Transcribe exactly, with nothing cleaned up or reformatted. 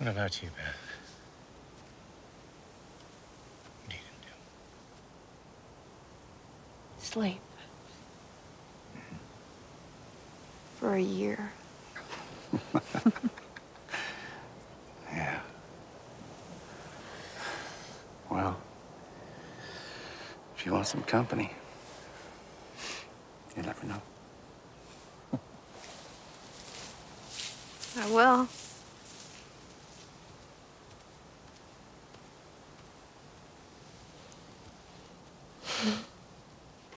What about you, Beth? What are you gonna do? Sleep. For a year. Yeah. Well, if you want some company, you let me know. I will.